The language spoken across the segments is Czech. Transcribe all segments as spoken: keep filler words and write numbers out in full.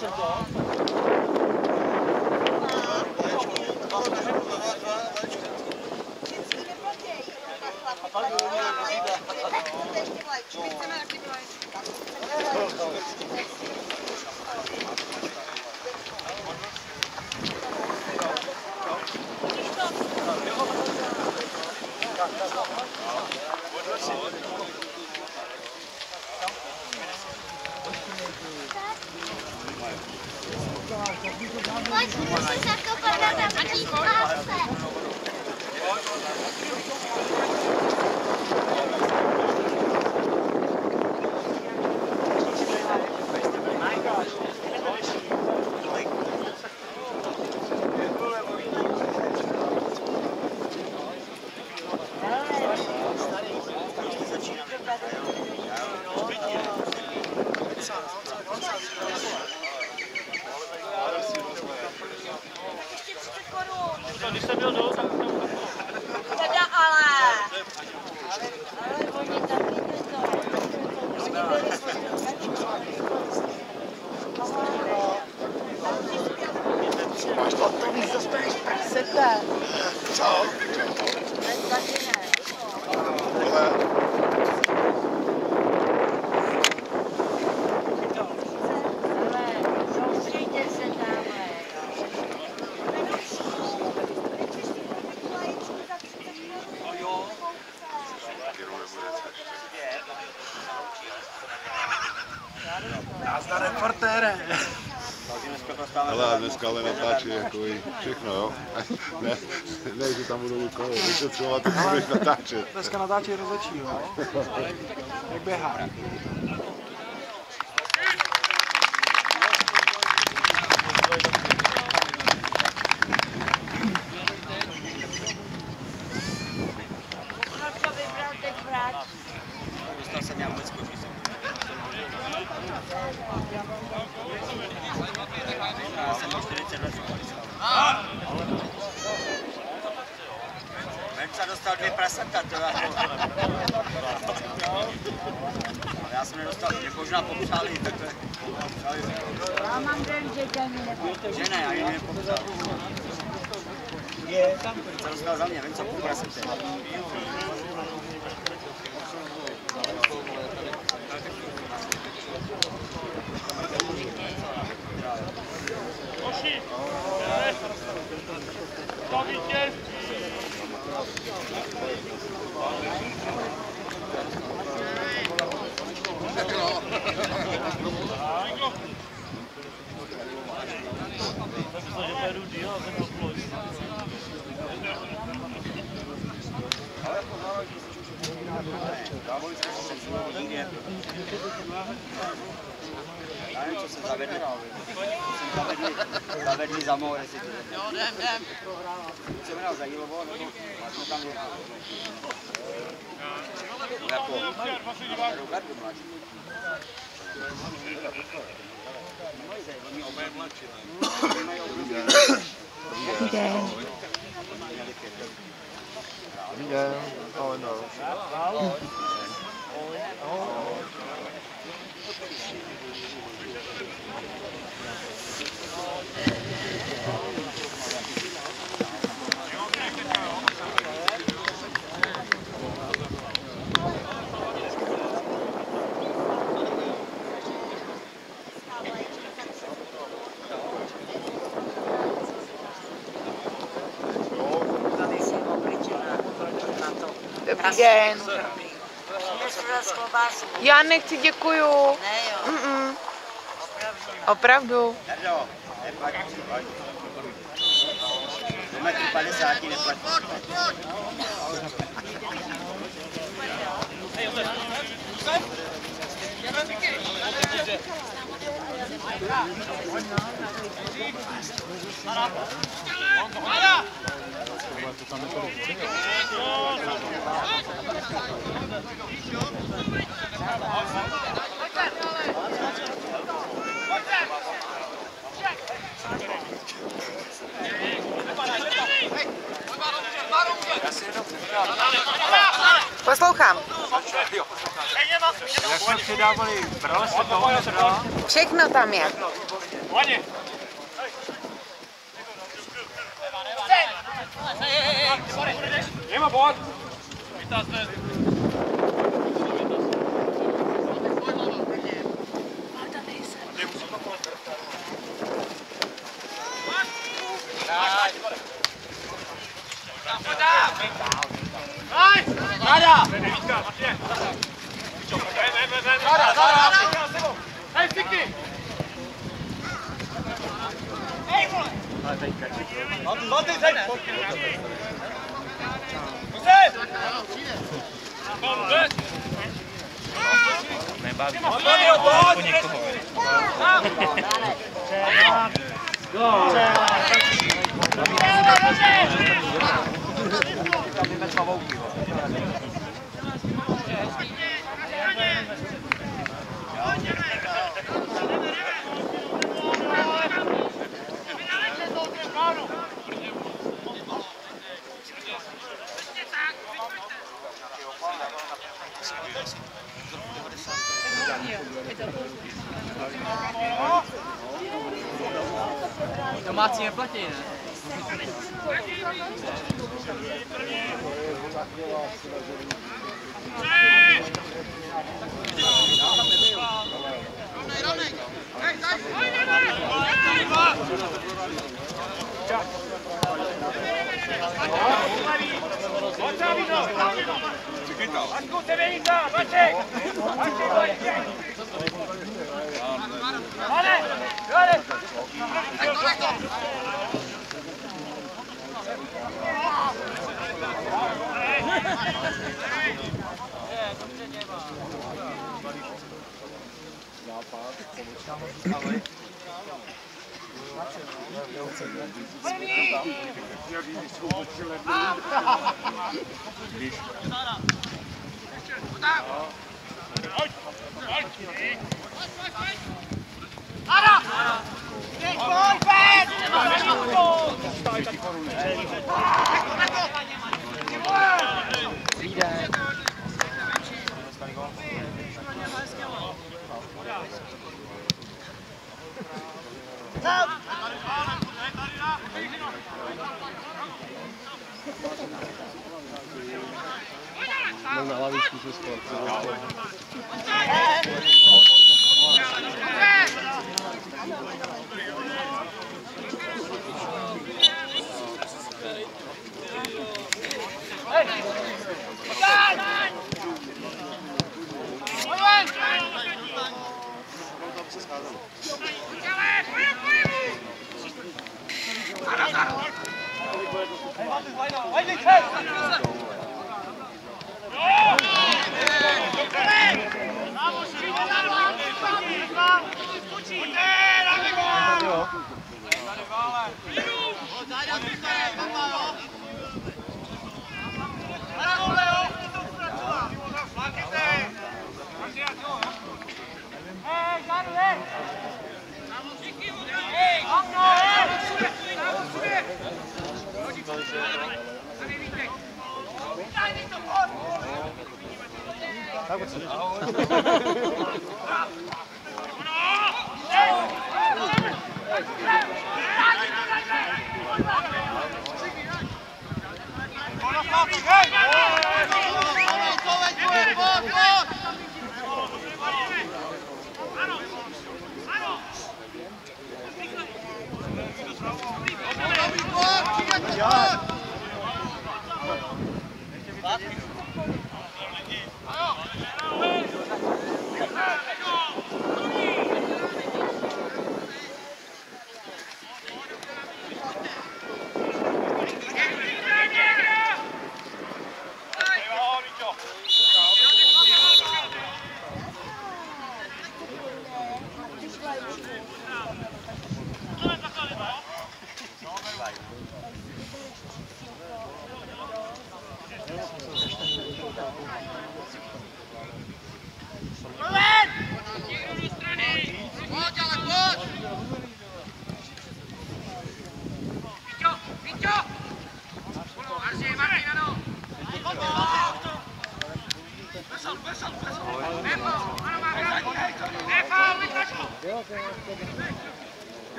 jsem to. A pak Pojď, musíš zakopat na tamtý páse. Když jsem byl dolů, tak jsem... Teda ale... Ale oni tam vidí to. Oni byli O to víc dostaneš prasete. Co? Bez taky ne. Nazdar, reportére. Hele, dneska ale natáčí jako i všechno, jo? Ne, ne, že tam budou někoho vyšetřovat, ty budeš natáčet. Dneska natáčí rozhodčí, jo? Jak běhá. Dostal jsem já vůbec koží. Já jsem měl čtyřicet let. Menca dostal dvě prasata, to jako... Já jsem nedostal, mě možná popřáli, takhle. Já mám den, že tě mi nepopřáli. Že ne, ani nepopřál. Co dostal za mě, Menca půl prasete. Oši! To vítězství! Myslím, že pojedu díl a jsem odploď. Já nevím, co jsem zavedl. Jsem zavedl, zavedl za mou rezidu. Jo, jdem, jdem. Co mi dal za Jílovo, nebo jsme tam jdem. Jako, Rugardu mladší. Oni oba je mladší, ne? Dobrý den. Dobrý den. Oh, no. Dobrý den. Něco z klobásu. Já nechci, děkuju. Ne jo. Mm-mm. Opravdu. Jardo, neplatí, pojď. Do metru padesáti neplatí. Poslouchám. Jak jsme přidávali, brali se toho, Všechno tam je. Nema bod! Nebaví po někoho. Domácí neplatí, ne? Na lavičku se spal.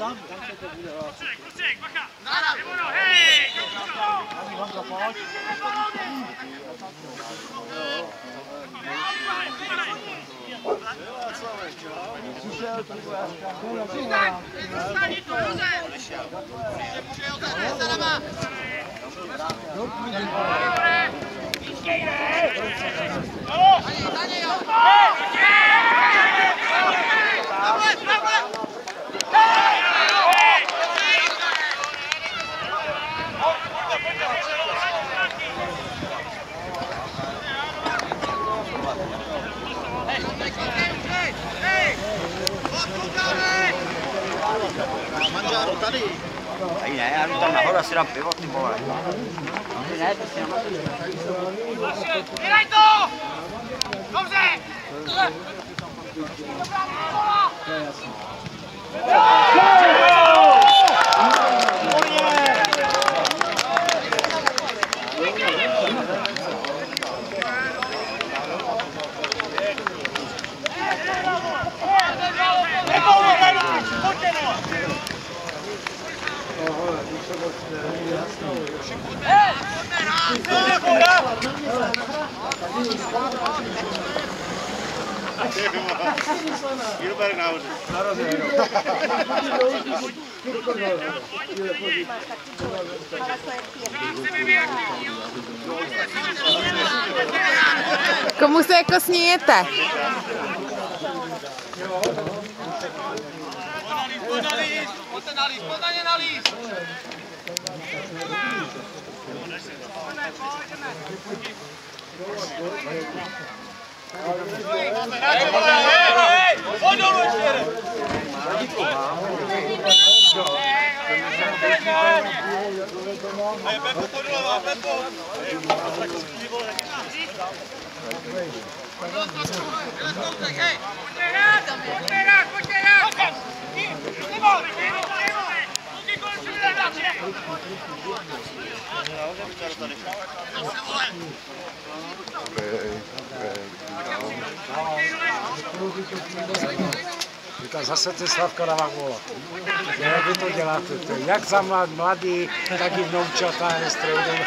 Manžáro tady. Tady ne, já jdu tam nahoru a si dám pivo, ty vole. Tady ne, ty si nám... Vydaj to! Dobře! Gilbert nahoře. Komu se jako smějete? Pojď na líst, pojďte na líst, pojď na ně na líst! Pojď dolů ještě jeden! Hej, Pepo, pojď dolů, Pepo! Hej! Pojďte hrát, pojďte hrát, pojďte hrát! Říká, zase ty Slavka dává volat. Jak vy to děláte? To je jak za mlad, mladý, tak i vnoučatá nestrojde.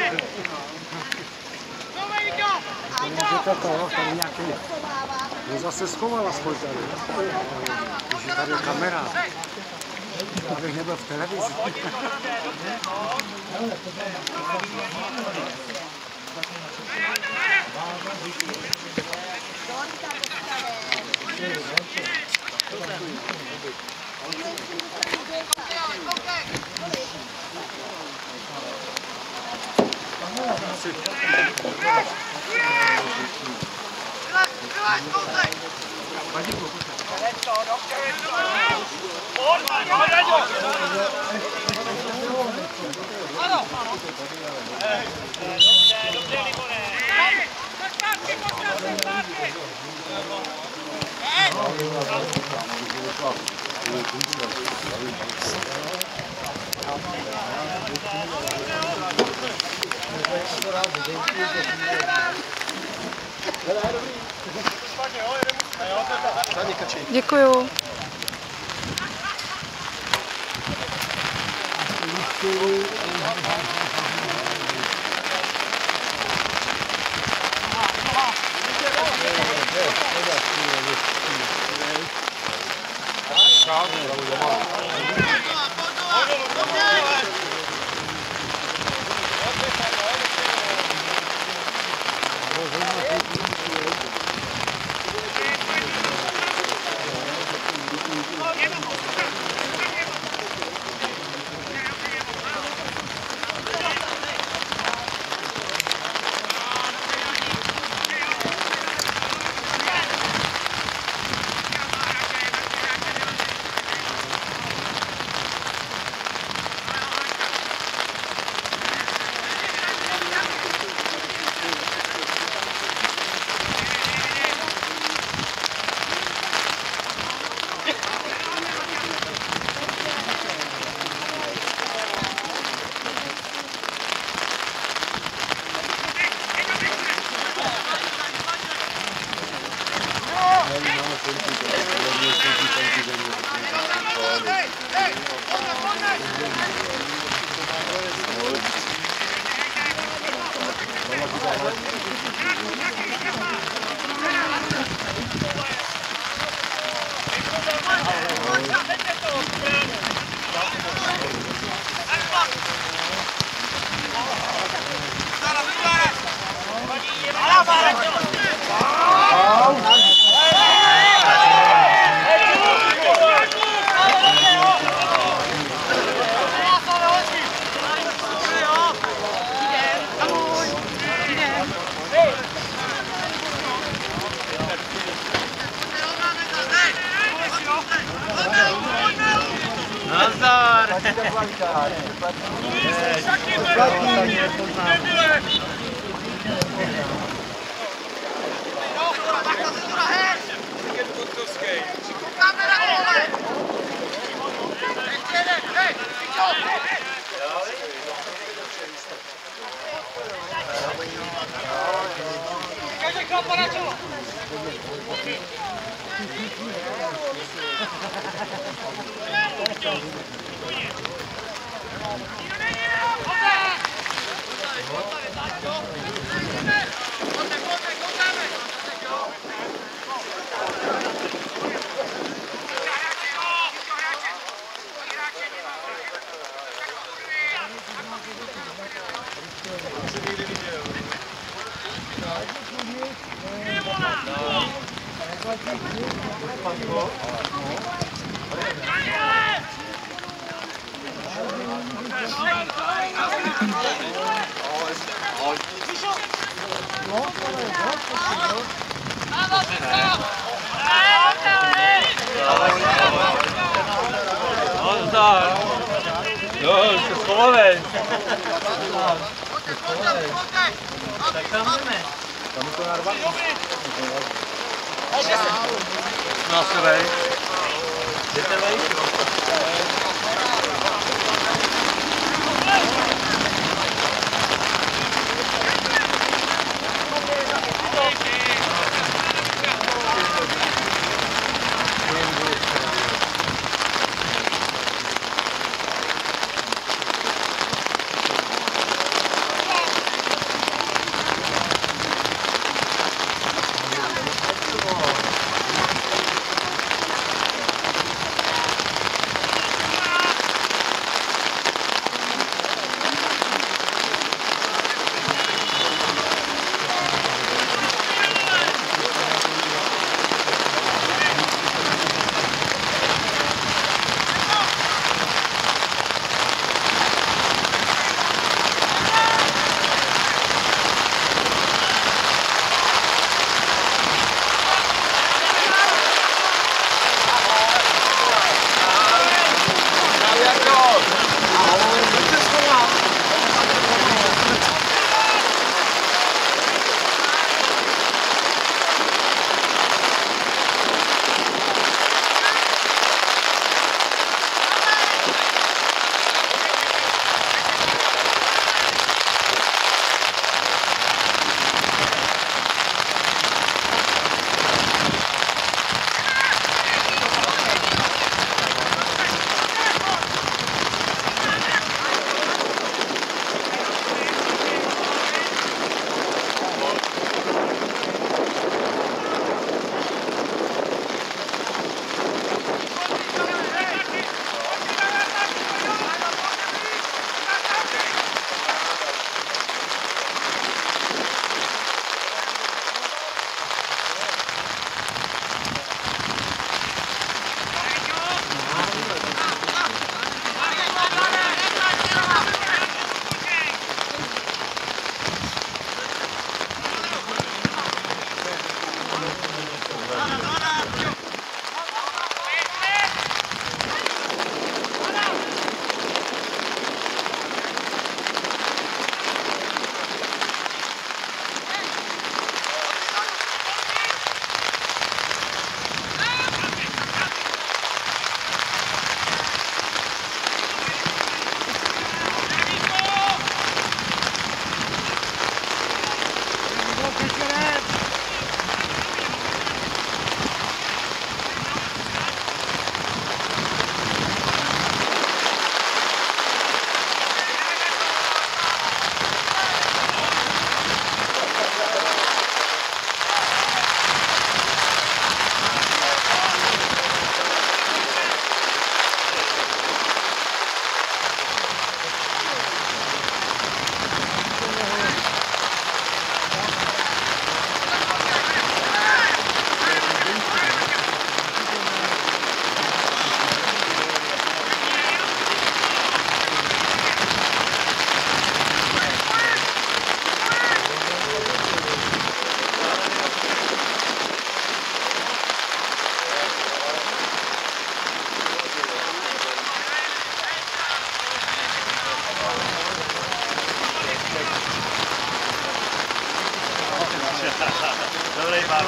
To můžete to, tady nějaký... No zase schovala svoj tady. Když je tady kamera. Abych nebyl v televizi. Děkuju. Nazdar! Nazdar! Jo, jste schovaný. Tak tam jdeme. Tam to narvaný. No se vej. Jdete vej?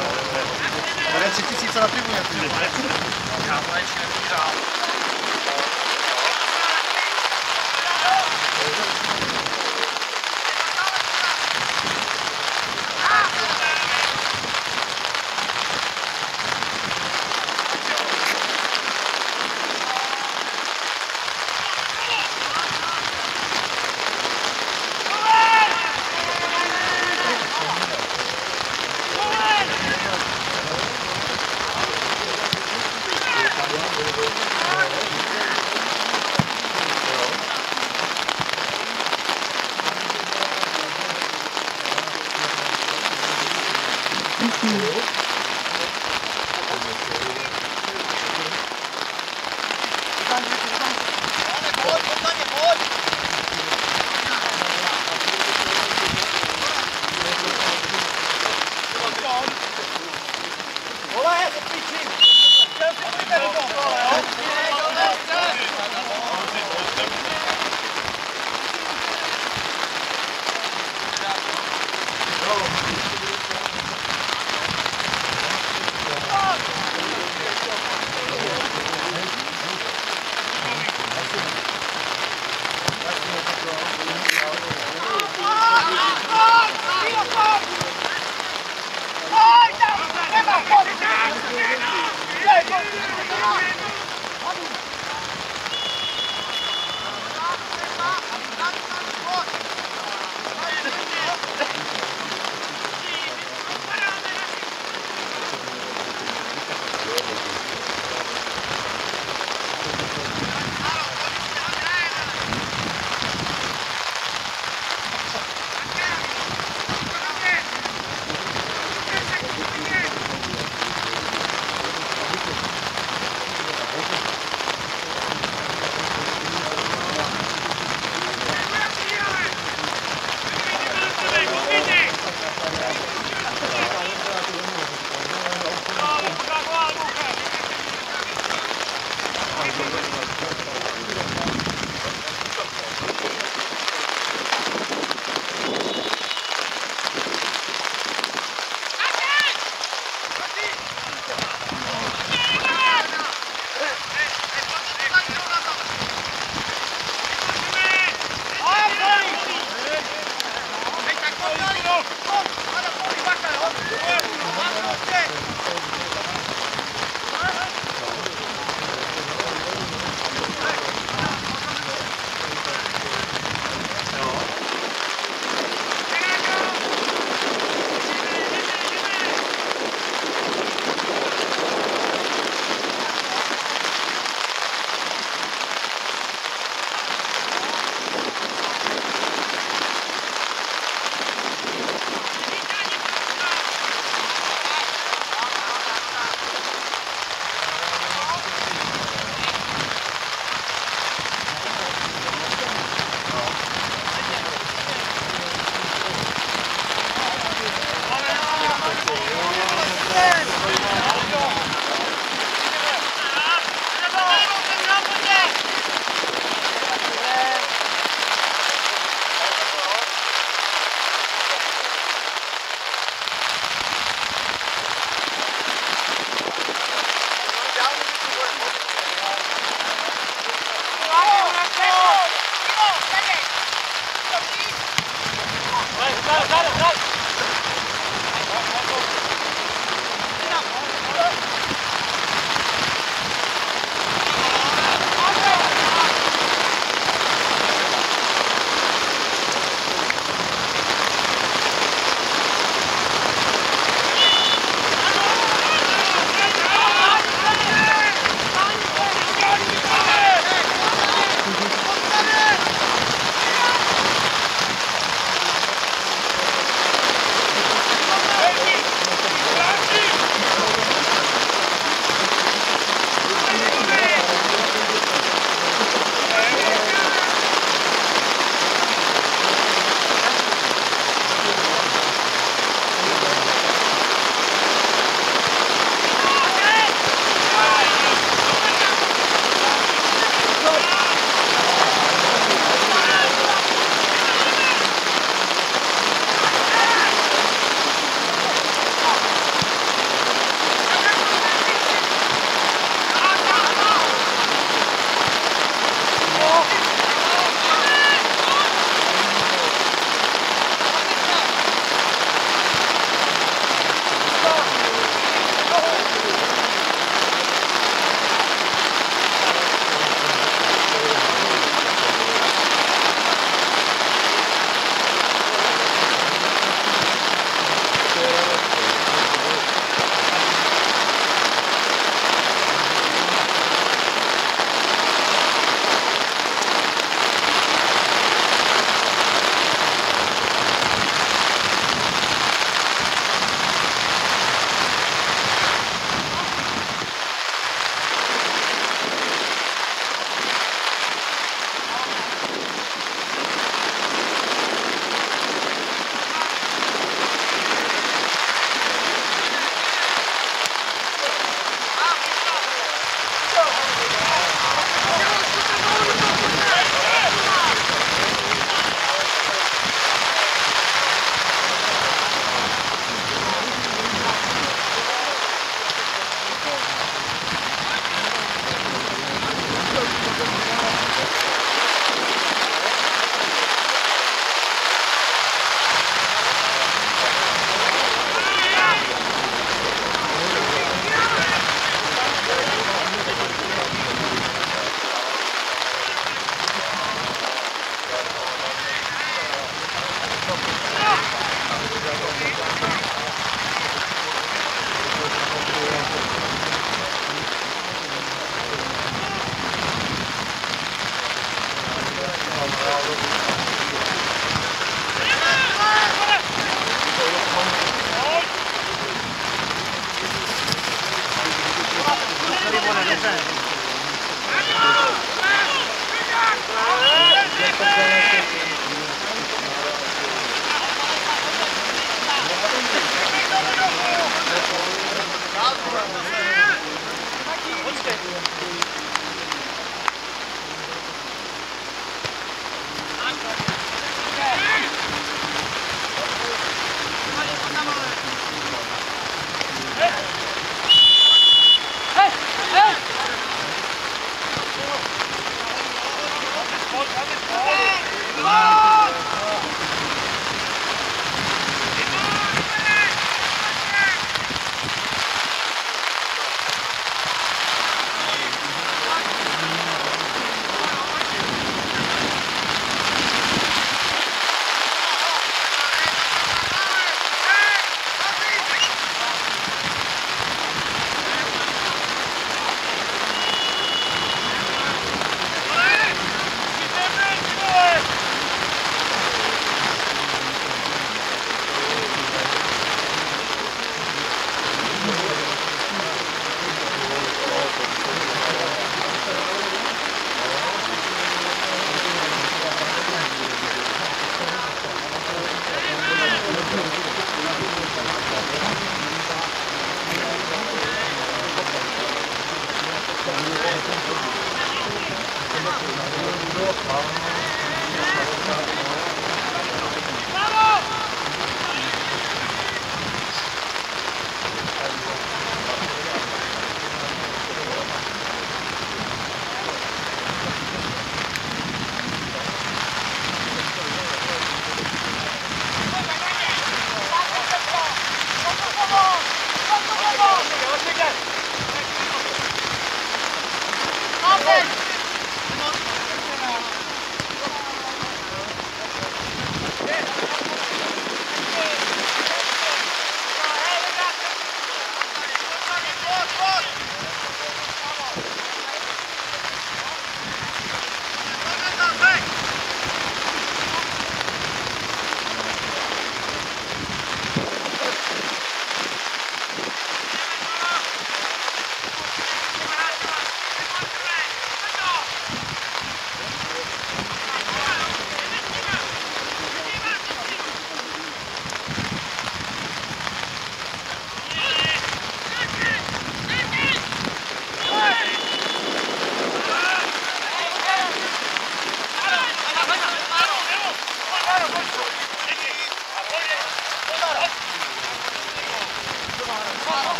To je tři tisíce na tribuně. Já mléčky nepřihrál.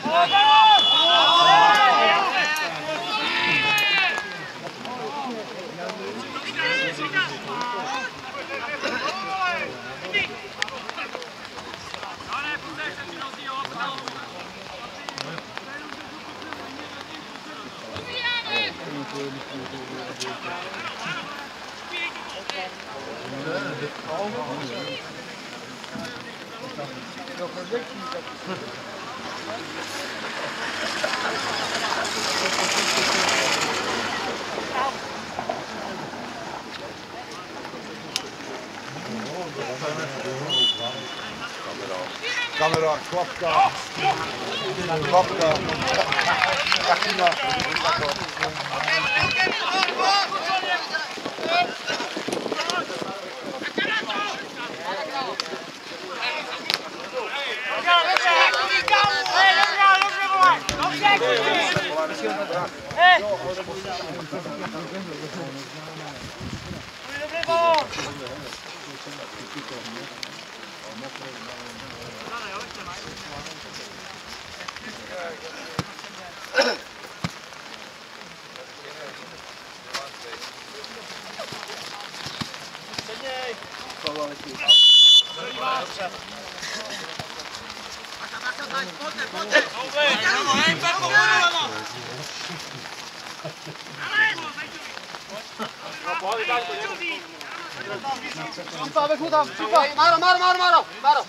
Kamera, klapka, klapka, takina. Máro, Máro, Máro, Máro, Máro.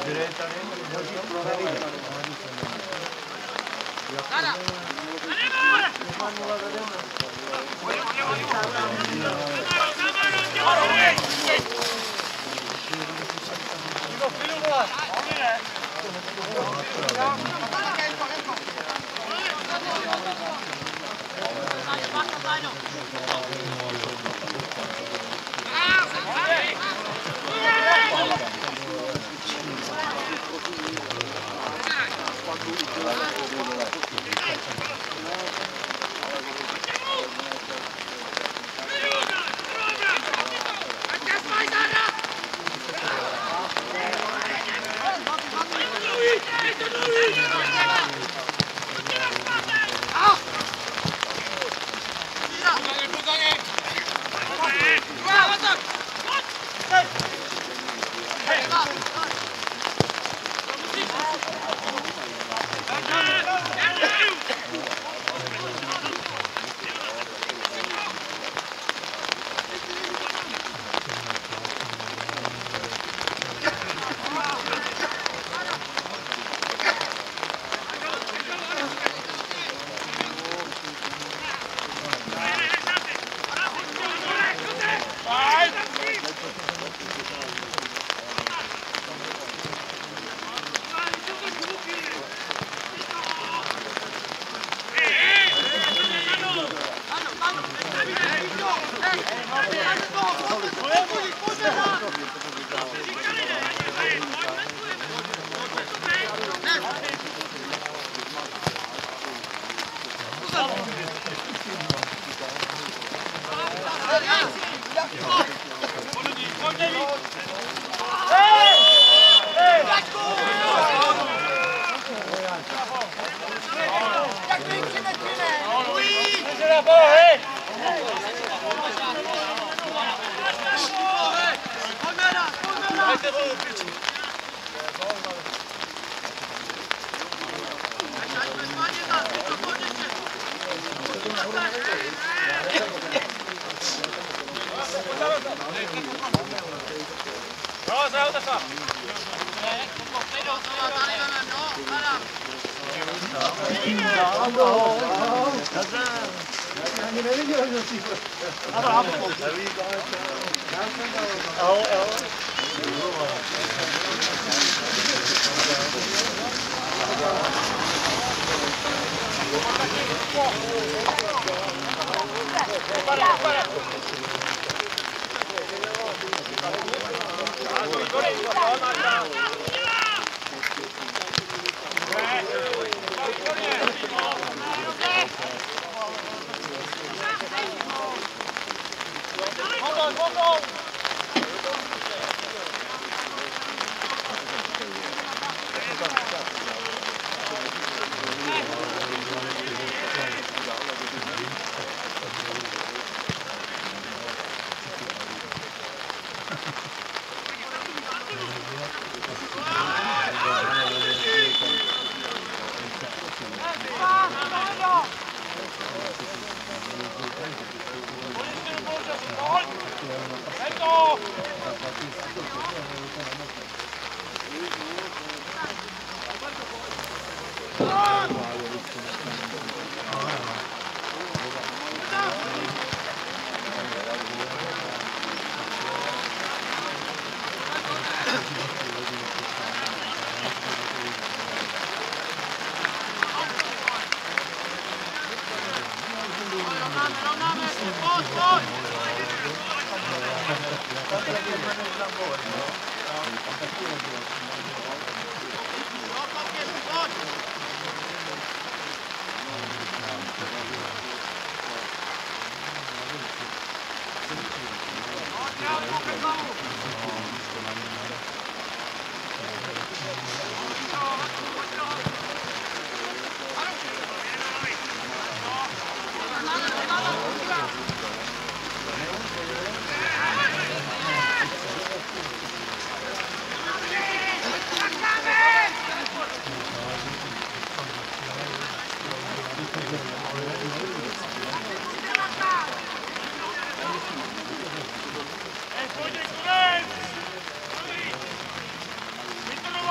Thank you.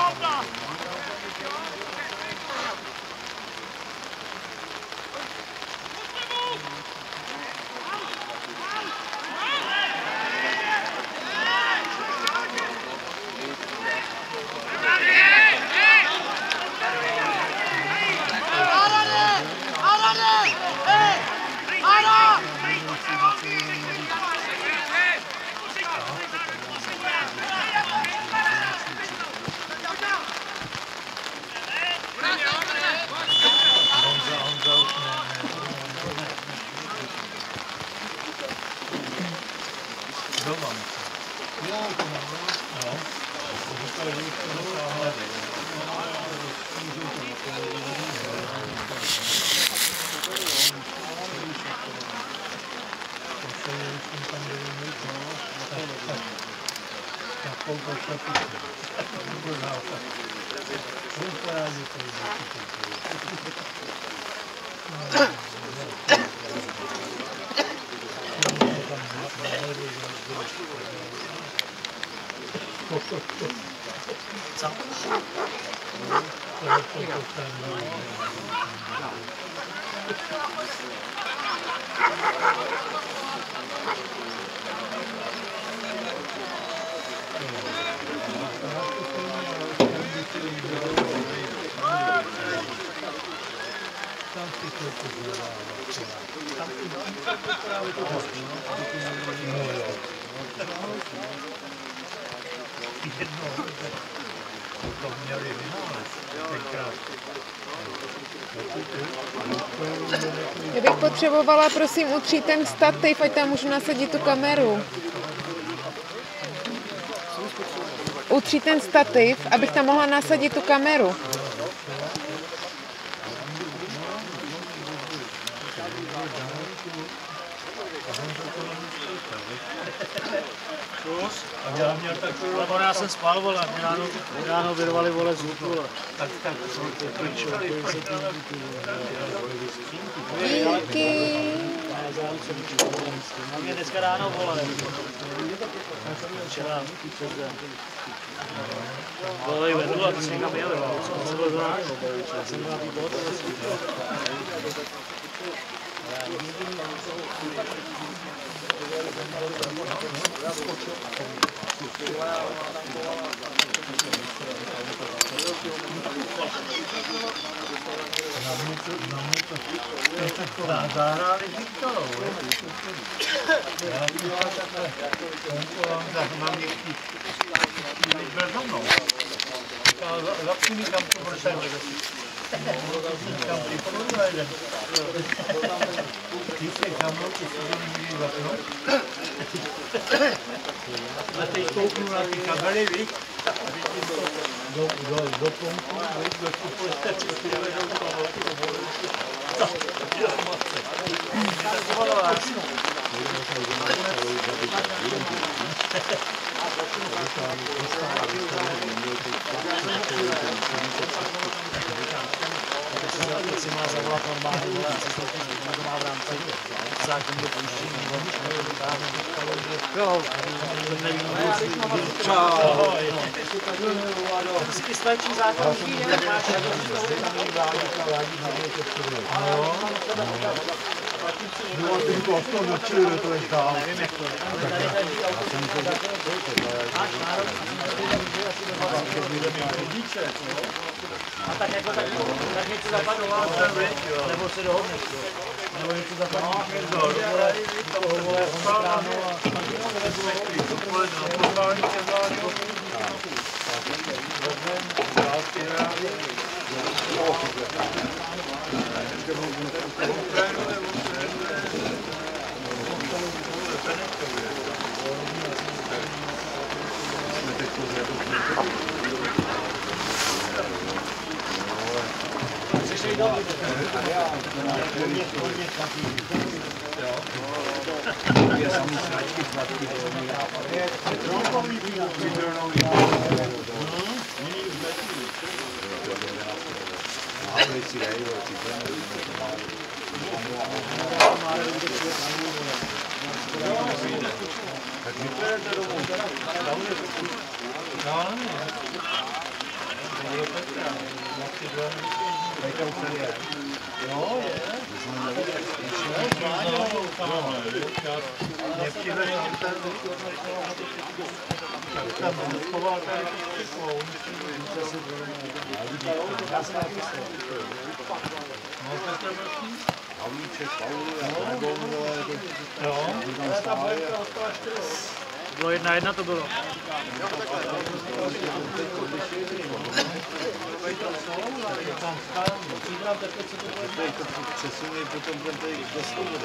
Já bych potřebovala, prosím, utřít ten stativ, ať tam můžu nasadit tu kameru. Utřít ten stativ, abych tam mohla nasadit tu kameru. Já měl takový, ale já jsem spal, vole, mě ráno, ráno vyrvali, vole, z luku, vole. Tak, tak, Díky. A mě dneska ráno, vole. Včera, přes den. Volej vedlu a to jsme někam jeli, vole. Co bylo za námi, vole. Já jsem byl na tý bohotově. Zahráli Viktorou, já bych takhle tak mám někdy byl za mnou. Zapni mi kam to bude sem. Tam připomenul jeden. Ty jsi za mnou, ty jsi tam někdy zapnul. A teď kouknu na ty kabely, víš? Do, do, do pomku, do kuposte, přesně vedou toho. Teď si má zavolat normálně, vole, a co to má v rámci zákonního pojištění. Jo, nevím, čau. Vždycky stačí zákonní, jak máš No, ty to aspoň začili, to je dál. nevím, jak to je. Máš nárok, a tak jako tak, tak něco zapadlo, nebo se dohodneš, nebo něco zapadlo, toho vole, on ráno a Petra už tady je. Jo, je. Mě přijde, že ten tam schoval tady všechno. Já jsem taky se. No, Petr Vrchní? Havlíček, Pauli, jo, ale ta bojka ostala čtyři. Bylo jedna jedna, to bylo. Přesunej potom ten tady do svobody.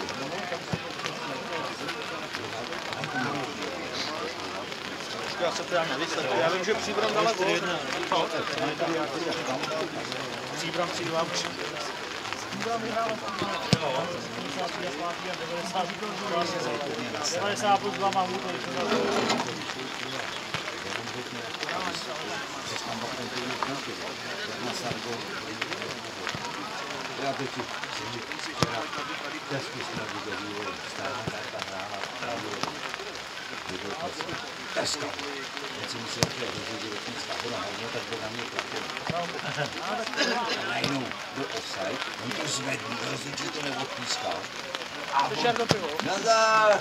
Já se teda nevysvětlím. Já vím, že Příbram dala gól. Příbram tři dva učí. devadesát plus dva mám útok. Já teď si včera testy jsme viděli, stále ta hrála právě Teska. Já si myslím, že je rozhodně stále hodně, tak byl na mě tlaky. A najednou do offside, on to zvedl, rozhodně to neodpískal. A on, nazár!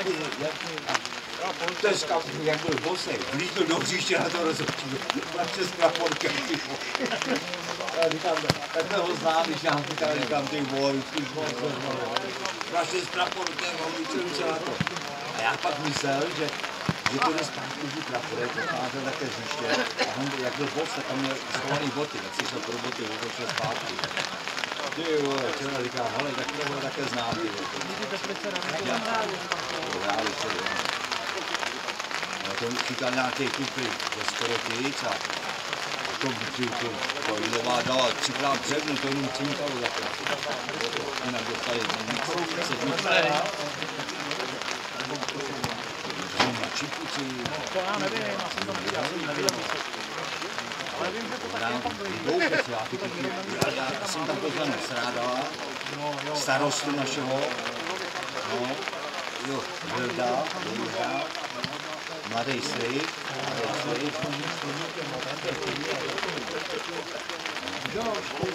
Teska, jak byl bosej, vlítl do příště na to rozhodčí, na přes praporkem. Já říkám, takhle ho znám, když já říkám, ty vole, vždycky praště s praporkem, a vlítl na to. A já pak myslel, že že to jde zpátky z praporek, odcházel také zjiště a on, jak byl boss, tak tam měl schovaný boty, tak si šel pro boty, otočil zpátky. Ty vole, včera říkám, hele, tak to bude také znám, ty vole. Hráli se, jo. No to říkal nějaký kupy ze skoro tyč a to to Jílová dala třikrát břevnu, to jenom cinkalo takhle. Jinak dostali sedmičky. To já nevím, já jsem tam viděl, já jsem neviděl. Ale vím, že to taky tam byli. Já jsem tam poznal Srádala, starostu našeho, no, jo, Vilda, Vilda, mladý slib, mladý slib. No,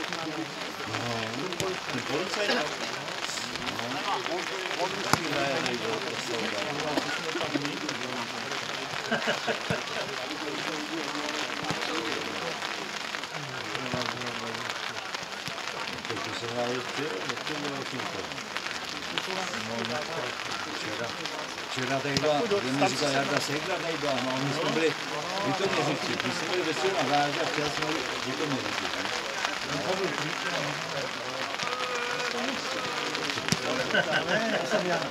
ten policajt, no, on taky hraje nejvíc, to se udá. To se hráli včera, jak to bylo tímto? Včera tady byla, kde mi říkal Jarda Sejkra tady byla, no a my jsme byli Litoměřici, my jsme byli ve středu na záři a včera jsme byli Litoměřici. Já jsem já.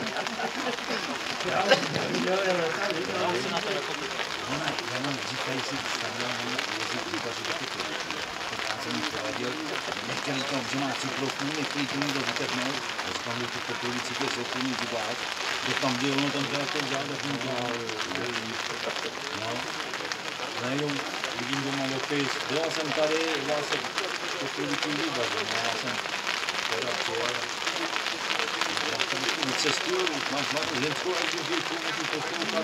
Ona, jenom říkají si, stadion, ona jezdí říkají do kytů. Já jsem jich poradil, nechtěli to, že má cyklovku, nechtěli to někdo vytepnout. Já říkám, že ty pokojící, ty jsou plný zubák. To tam děl, ono tam dělá to dělá, tak mu dělá. No. Najednou vidím doma opis, byla jsem tady, byla jsem pokojící zubák, no já jsem teda přijel. Vycestuju, máš máš ženskou exoziku, můžu poslouchat,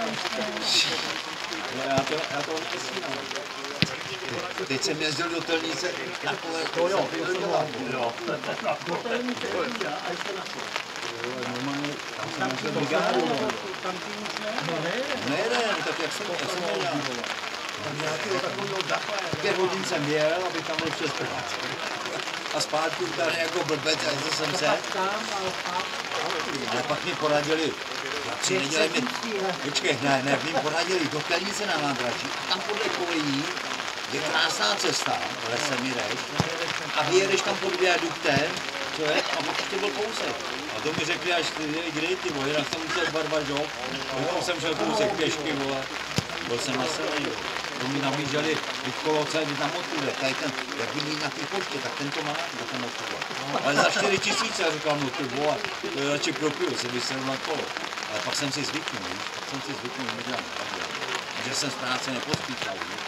já to, já to nesmínám. Teď jsem jezdil do Telnice na kole, to jo, to dělám. Do Telnice, a jste na to. Normálně, tam jsem našel brigádu. Tam ty už ne? No ne. Ne, ne, tak jak jsem, jak jsem nedělal. Tam nějakého takového dacha. Pět hodin jsem jel, abych tam byl přes práci. A zpátky tady jako blbec, a jezdil jsem se. Ale pak mi poradili, tři neděli mi, počkej, ne, ne, mi poradili do Telnice na nádraží, tam podle kolejí je krásná cesta, lesem jdeš, a vyjedeš tam pod viaduktem, co je, a určitě byl kousek. A to mi řekli až, kdy ty vole, jinak jsem musel barbažok, potom jsem šel kousek pěšky, vole, byl jsem naslený, to mi nabíželi, teď koloce, když tam odpůjde, tady ten, jak bydlí na té poště, tak ten to má, tak ten odpůjde. Ale za čtyři tisíce, já říkám, no ty vole, to je radši pro pivo, se vysedl na kolo. Ale pak jsem si zvyknul, víš, pak jsem si zvyknul, nedělám, že jsem z práce nepospíchal, víš.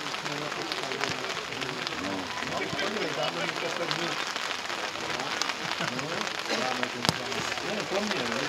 No, no. Ne, pro mě, ne?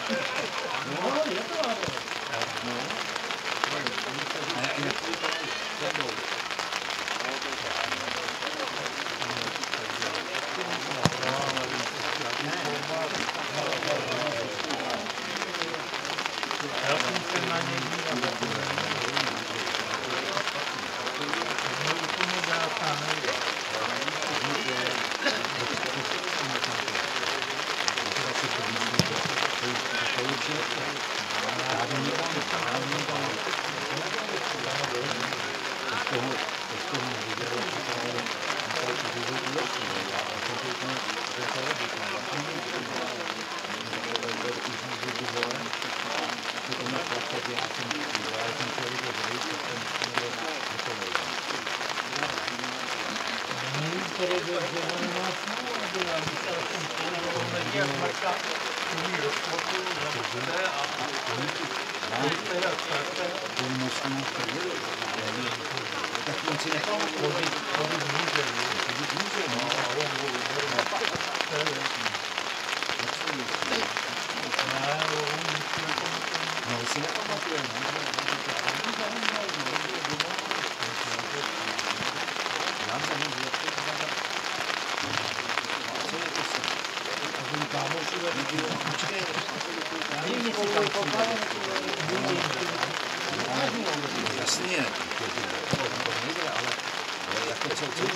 No, je to ale. No. A jak Jasně, ale jako co, co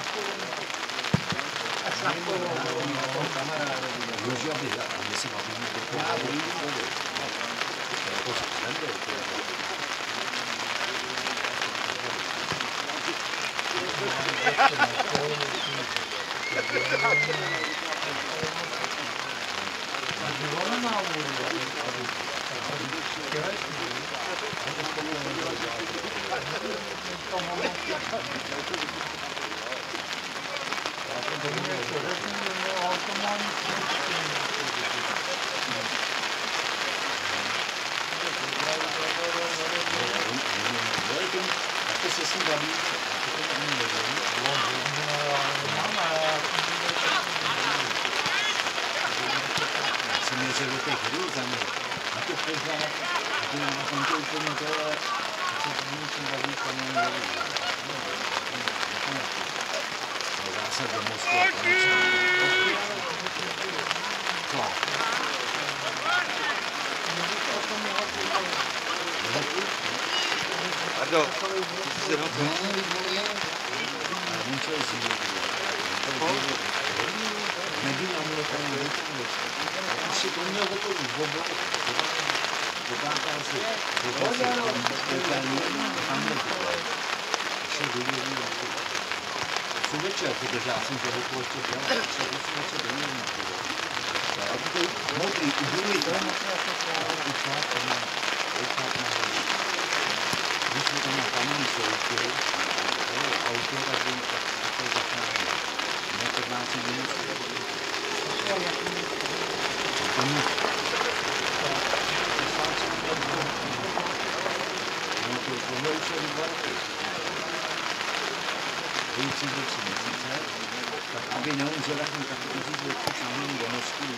Joži, aby my se bavíme do pohávorí vody. To je to se s ním baví, to to ani nevím. Já jsem jezdil do těch hrů za mě, na to pořád, a to na tom to úplně dole, a co s ním se baví, to nevím. No zase do Moskvy a konečně. Co? Ardo, ty jsi se na to? Ale on čo je zimný. Nedínám mě tam nejtěm. Už si to měl takový bobo. Pokákal si. Pokákal si. Pokákal si. Tam je to. Šel do jedný. Jsou večer, protože já jsem to vypol ještě dělal. Šel do večer do jedný. A to je modrý, udůlý tam. Učát to má. Učát na hlavě. Když jsme tam na kamení souštěli, auto, tak by to začínali. Ne patnáct minut. Tomu. No to tohle už je dva roky. Budoucí do tři měsíce, tak aby neumřel, tak mi taky říct, že to samým do Moskvy.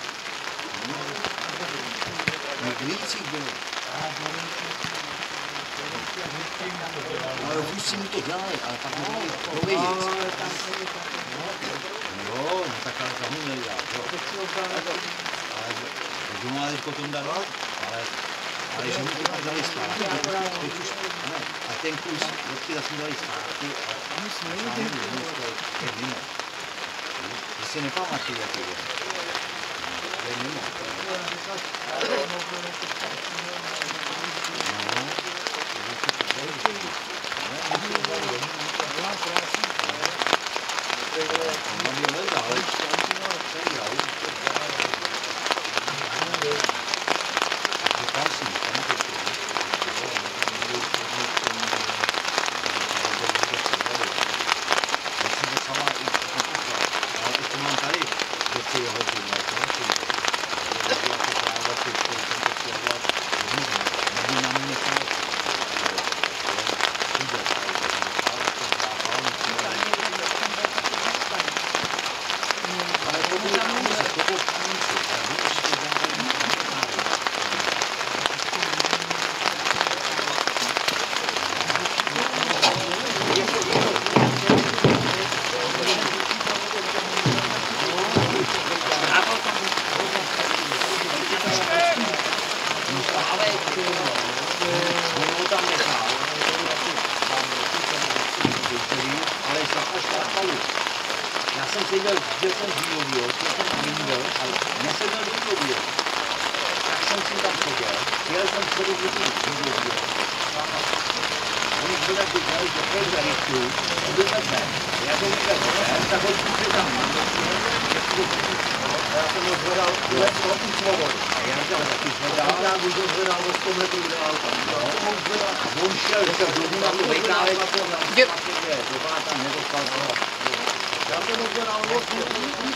Někdejcích bylo. Ale už si mi to dělali, ale pak mohli provědět. Jo, no tak ale tam měli dát, jo. Ale doma teď potom dát, ale, ale že mi to pak dali zpátky, teď už, ne, a ten kus, vždycky zase mi dali zpátky a tam jsme jeli, to je mimo. Že si nepamatuji, jak je. To je mimo. Hmm. tak až šlápali. Já jsem seděl, viděl jsem Zínovýho, chtěl jsem Amindel, ale neseděl Zínovýho. Tak jsem si tam seděl, chtěl jsem sedm lidí Zínovýho. Oni by tak říkali, že to je za rychtu, to by tak ne. Já to říkal, tak ho si tam. Já jsem ho zvedal, ale to tu svobodu. A já jsem taky zvedal. Já už ho zvedal o sto metrů dál. A on šel, říkal, jdu na to vytálet, doba tam nedostal toho. Já jsem ho zvedal o sto metrů.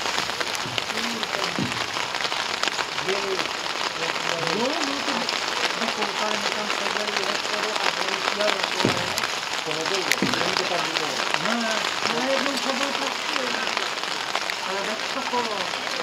No, no, to koukali, my tam seděli rektoru a byl šel na to, to nebylo, to tam bylo. Ne, najednou to byl taky, ale tak to kolo.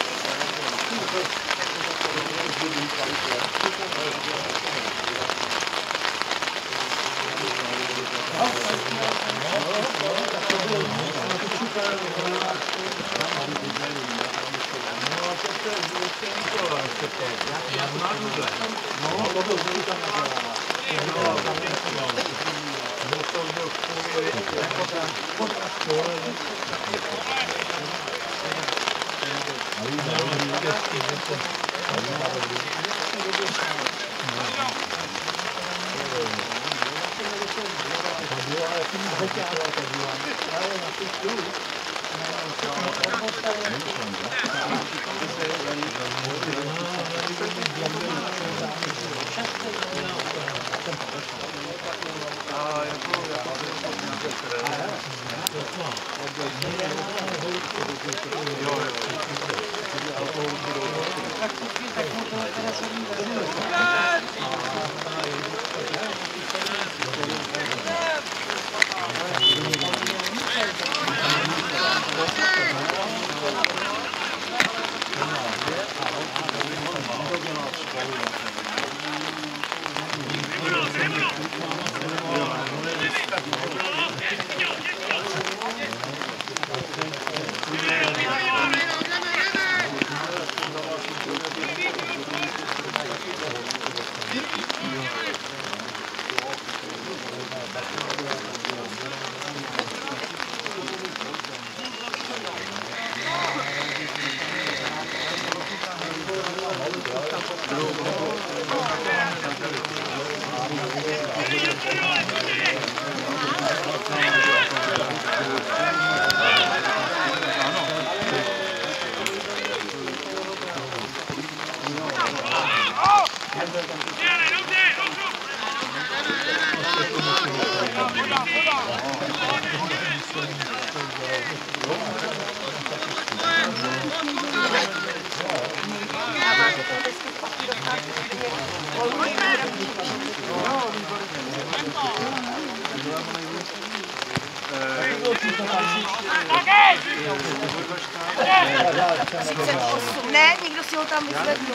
Ne, někdo si ho tam vyzvednul.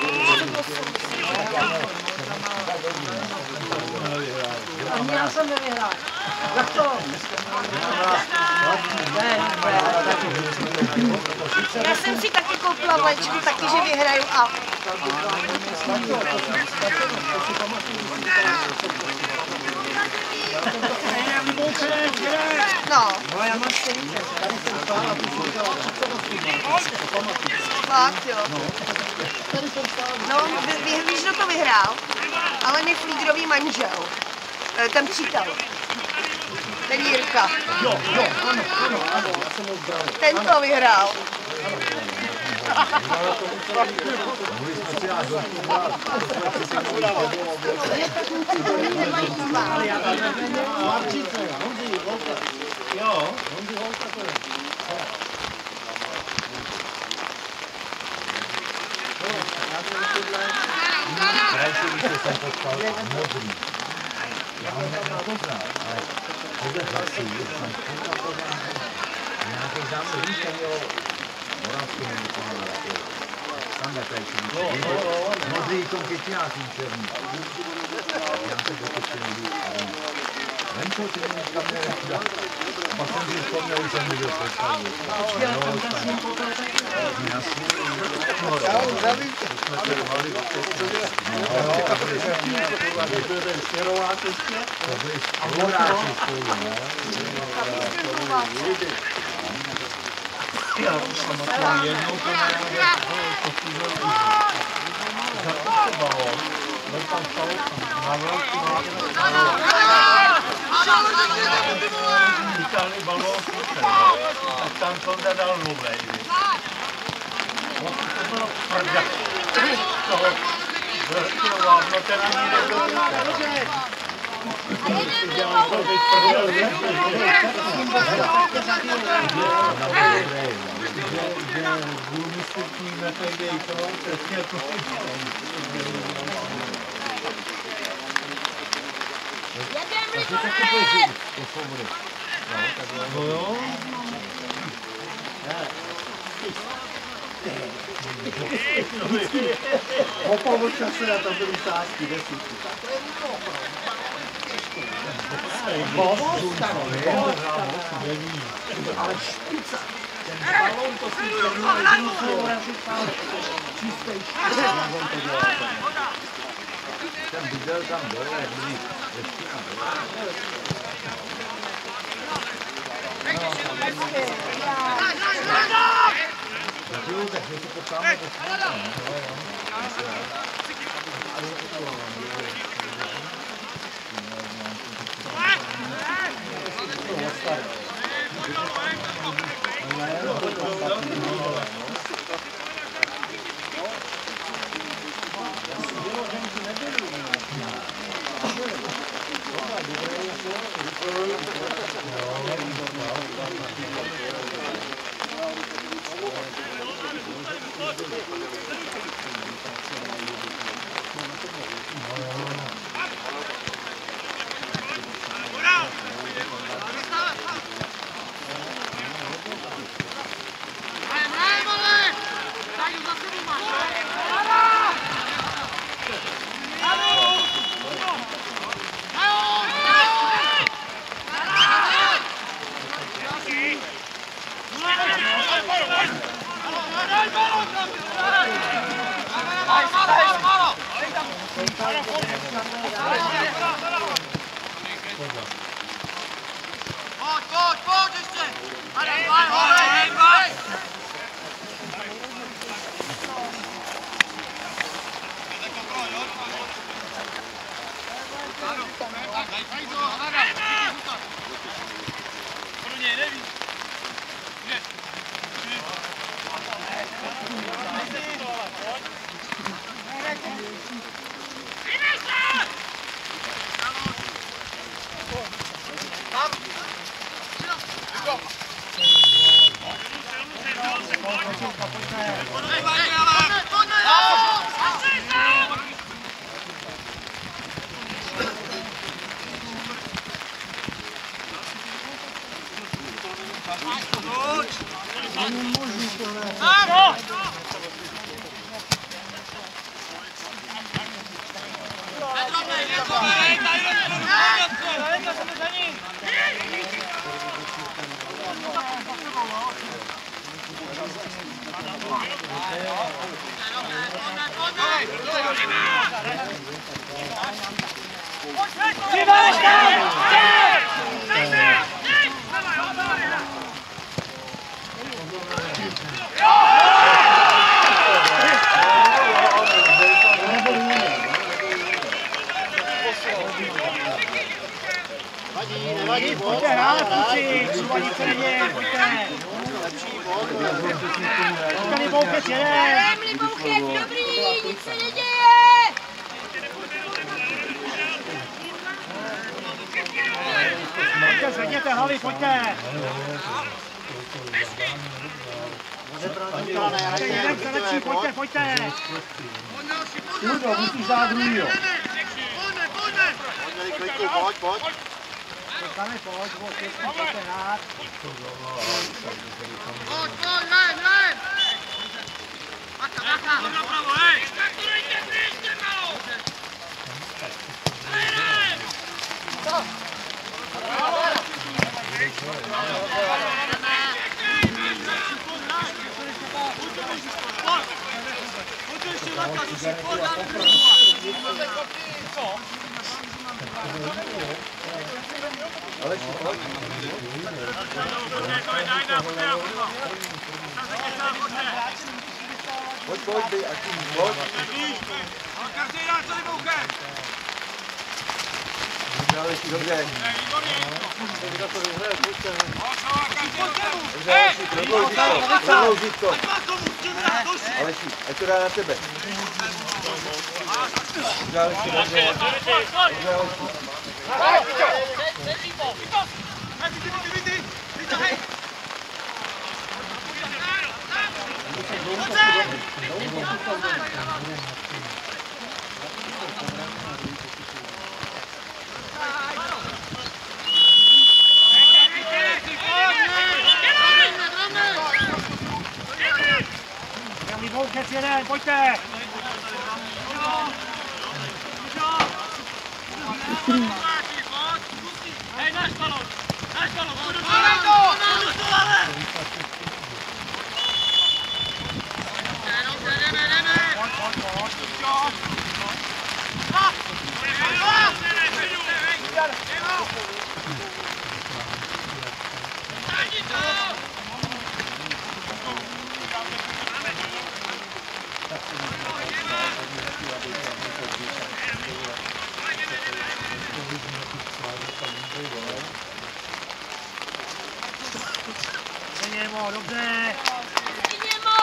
A měl jsem nevyhrál. Jak to? Já jsem si taky koupila vlečku, taky, že vyhraju a... No. Fakt, jo. No, vy, víš, kdo to vyhrál? Ale mi Flídrový manžel. Ten přítel. Ten Jirka. Jo, jo, ano, ano, ano, já jsem ho zdravil. Ten to vyhrál. Jo, Honzi Holka to je. Krajší více jsem potkal modrý. Já ho nepoznal, ale podle hlasů jsem poznal nějaký záměr, víš, tam mělo moravský nevykonal jako Sanda krajší více. Modrý tom kytňákým černý. Já se dokonce neví, ale venko ty mě tam měl pak jsem si vzpomněl, že jsem viděl představu. Já jsem tam s ním potkal taky. Jasně. jsme se dohali do toho. To je ten směrová cestě. A vodáči spolu, ne? Já už jsem aspoň jednou to zapotřebalo. Byl tam stalo na velký vytáhli balón tak tam Sonda dal novej. To bylo prda. Toho vrchtová, no ten ani nebyl. Dělal to teď prdel, že vymyslíme ten jej to, přesně to no jo. Po poločase a tam byly sázky, desítky. Ale špica. Ten balón to si čistej špica. Ten viděl tam dole, jak byli ještě na dole. Zatímou, takže si potřebujeme to směta, ne? Pojď ještě Pojď, pojď, bej, ať tím pojď. Dobře, si dobře. Prodloužit to. Aleši, ať to dá na tebe. Dobře, Aleši, dobře. Dobře, Aleši. Přeci jeden, pojďte! Hej, náš balon! Náš balon! Máme to! Máme to, ale! Jdeme, jdeme, jdeme! Pojď, pojď, pojď! Stop! Stáni to! Němo, dobře! Němo!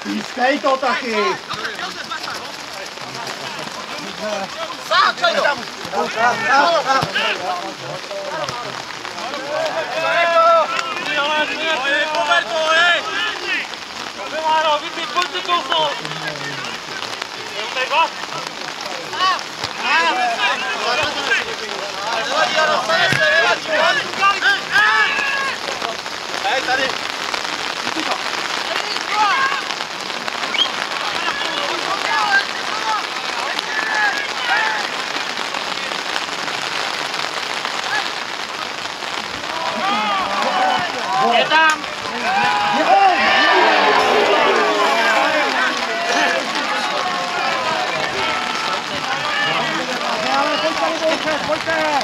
Pískej to taky! Sám, přejdu! Pober to, hej! Miláno, vypít, pojďte to sol! Tady vás! Hej, tady! Je tam! Pojďte!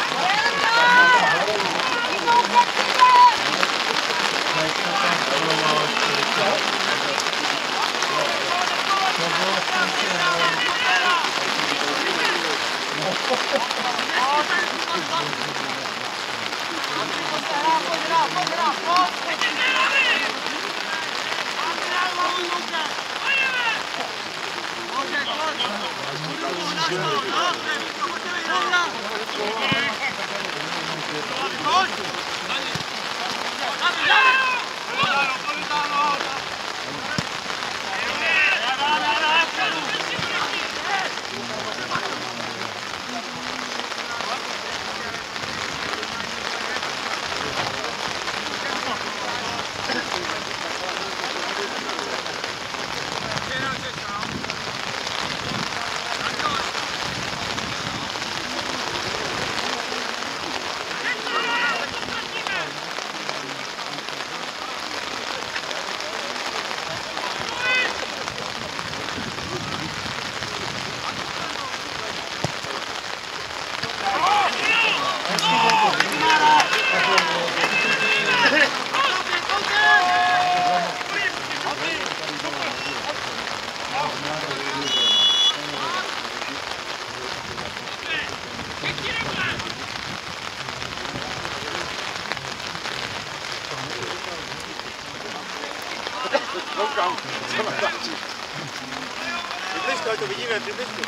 Koukám, co natáčí. Přibližte, ať to vidíme, přibližte.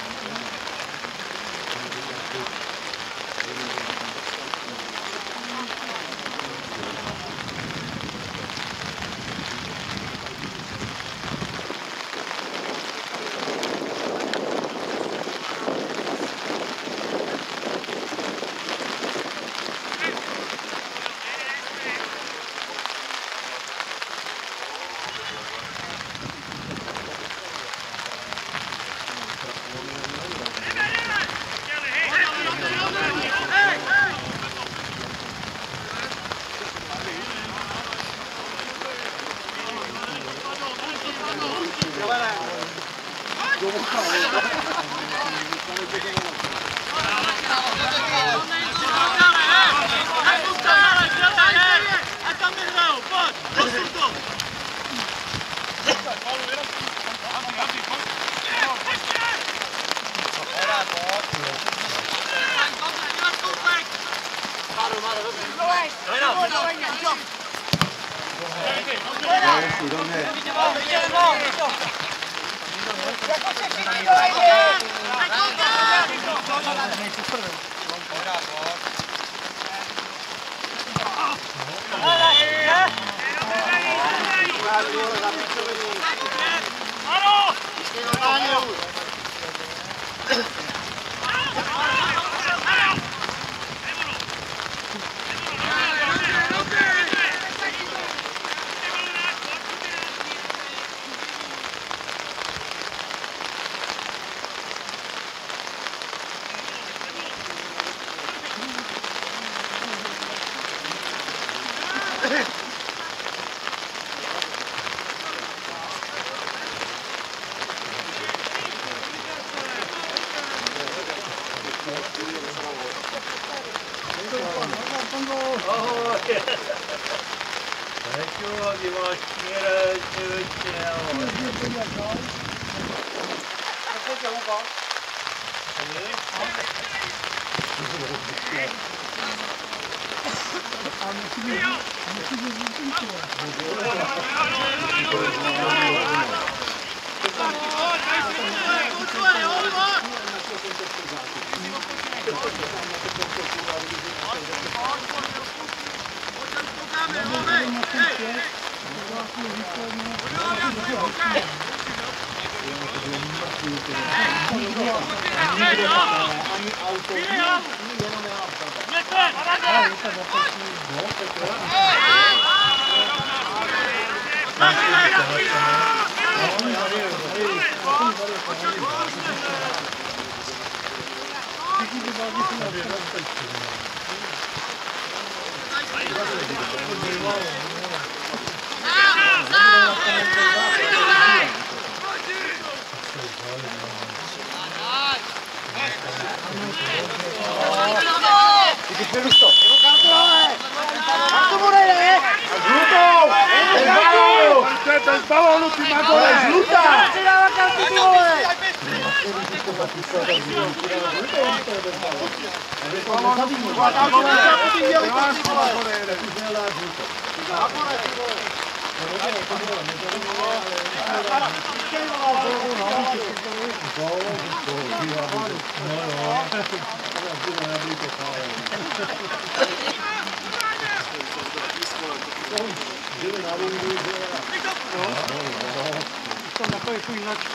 Ten balón ti má dole! Žlutá! To na to je tu jináčku.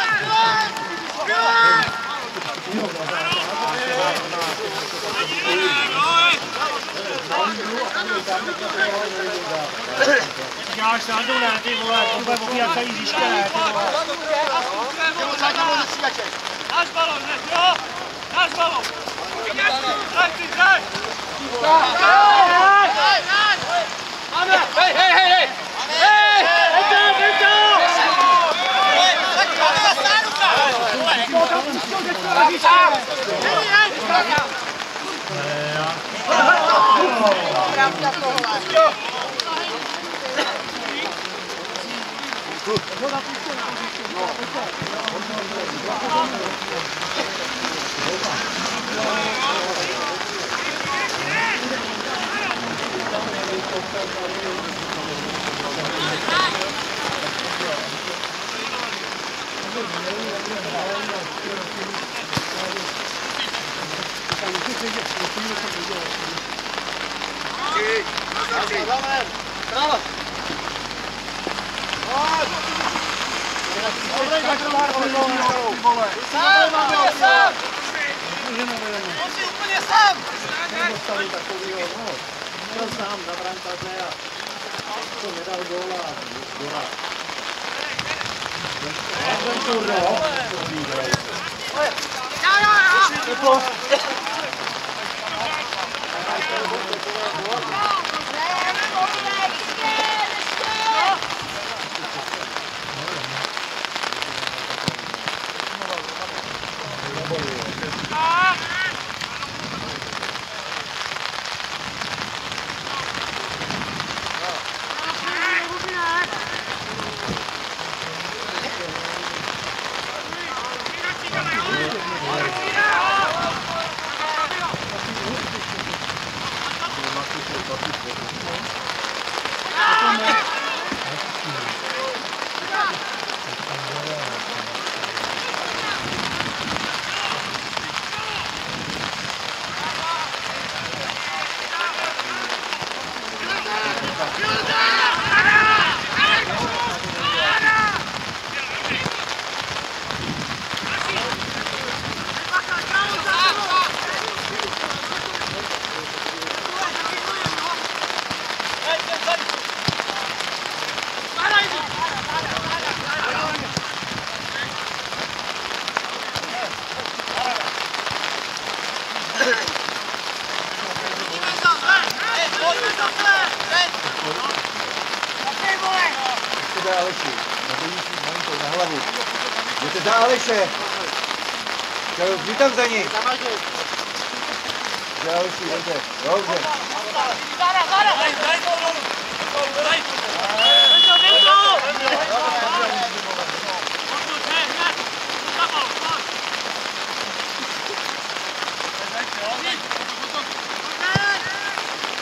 Děláš srandu, ne, ty vole, to bude obíhat celý říška, ne, ty vole. Náš balon, ne, jo? Náš balon! Hraj si, hraj! Máme! Hej, hej, hej, hej! Hej! Pojďte, pojďte! Pravda tohle. Musí úplně sám! Byl sám na brankáře a to nedal góla a góla. Já, já, já! Jděte Aleši, nabojíš malinkou na hlavu. Jděte za Aleše. Jdi tam za ní. Jde Aleši, jděte. Dobře. Zara, Zara! Daj, daj to dolů! Daj to! Dej to, dej to!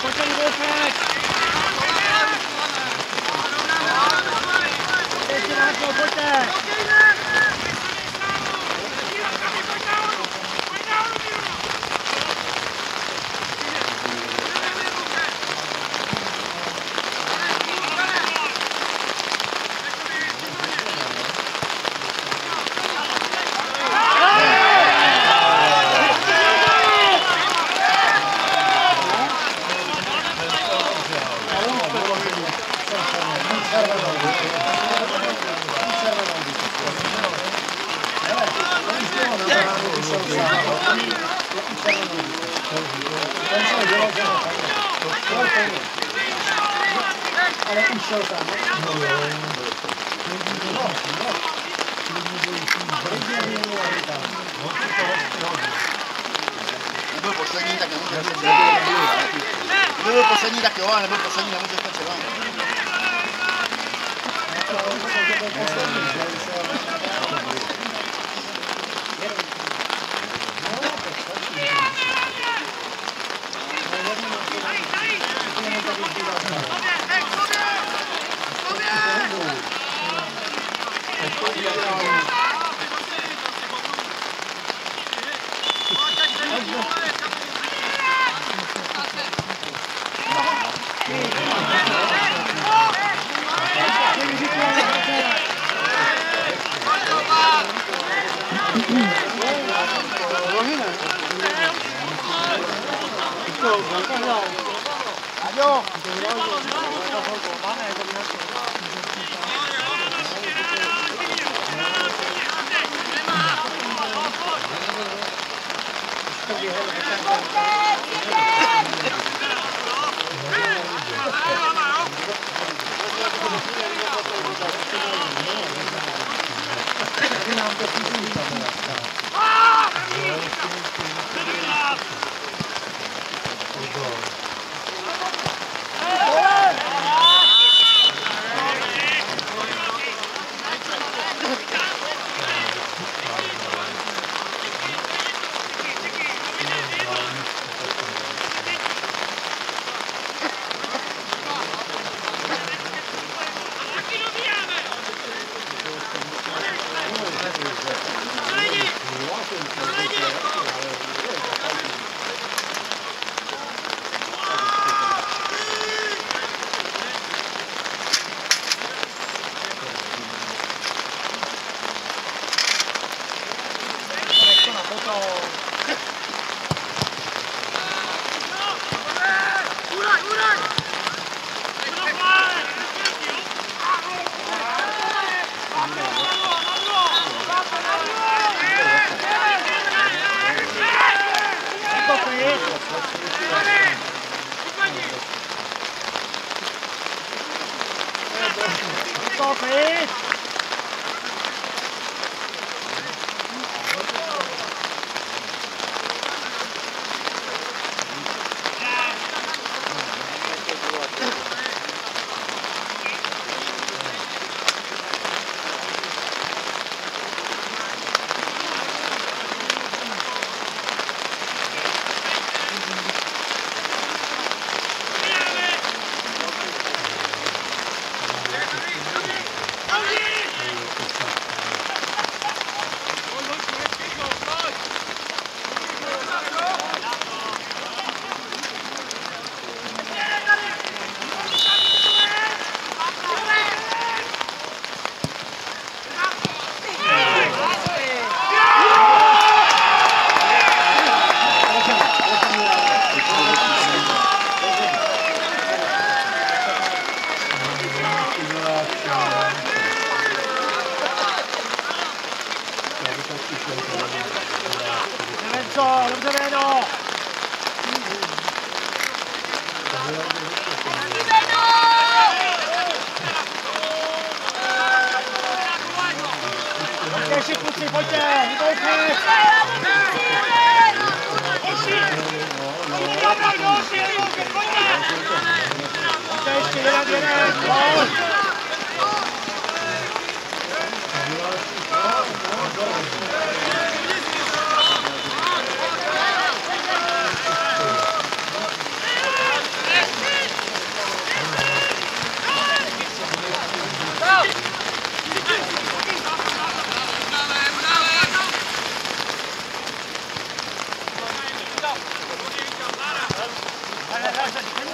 pojďte, Ludolfek! Pojďte, Marko, pojďte! Nebyl poslední, tak nemůže být červený. Nebyl poslední, tak jo, ale nebyl poslední, nemůže být červený.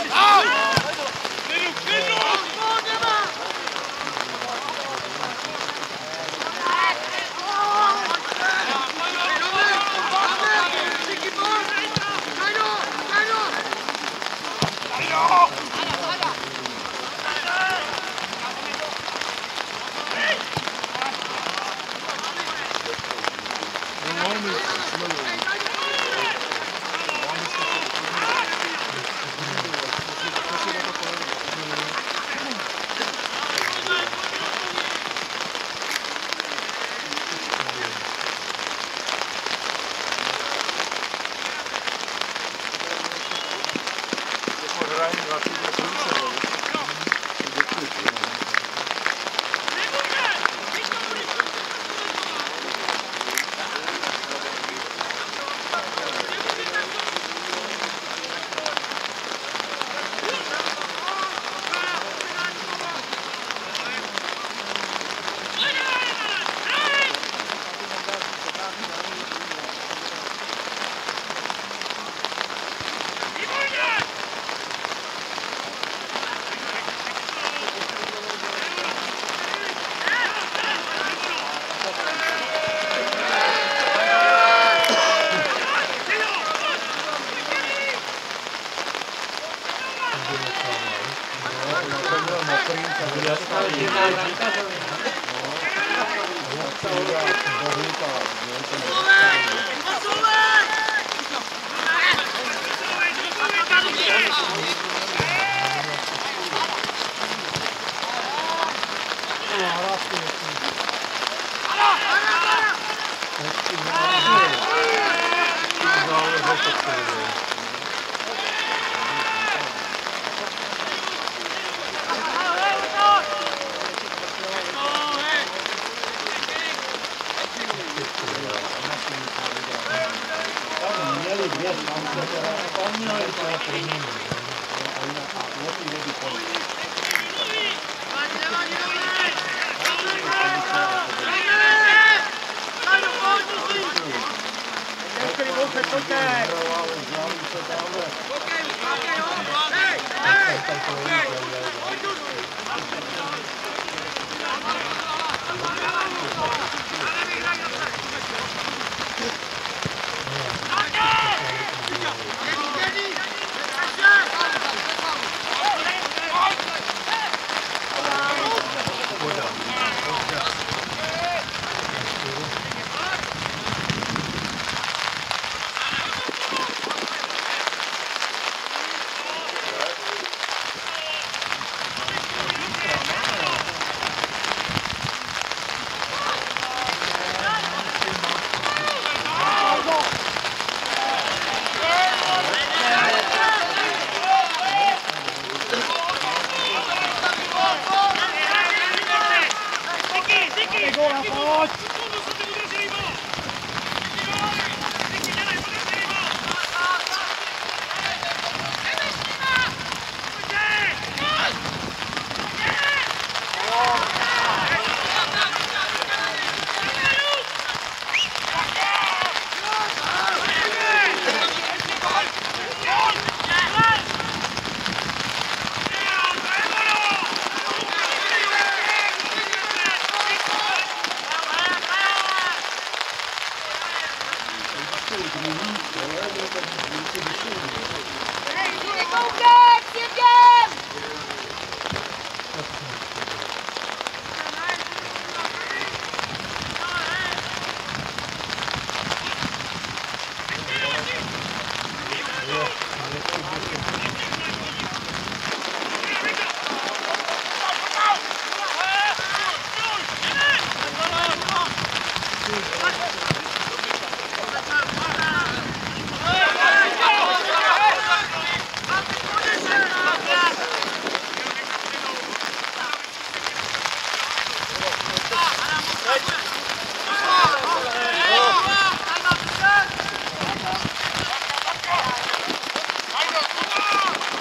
Go!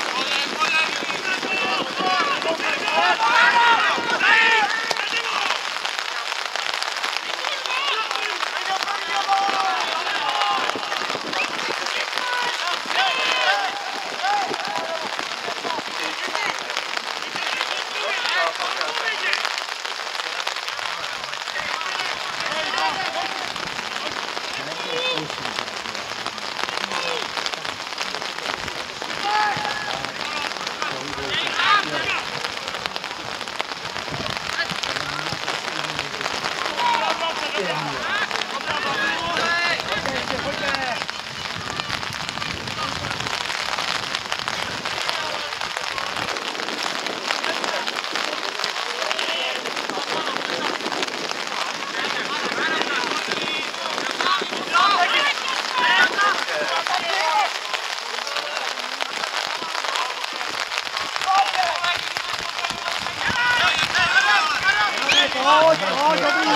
pojď, dobrý.